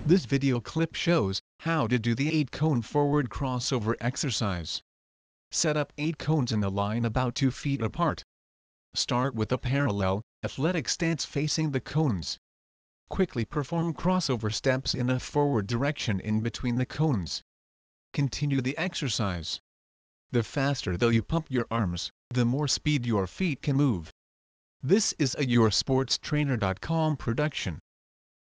This video clip shows how to do the 8-cone forward crossover exercise. Set up 8 cones in a line about 2 feet apart. Start with a parallel, athletic stance facing the cones. Quickly perform crossover steps in a forward direction in between the cones. Continue the exercise. The faster that you pump your arms, the more speed your feet can move. This is a YourSportsTrainer.com production.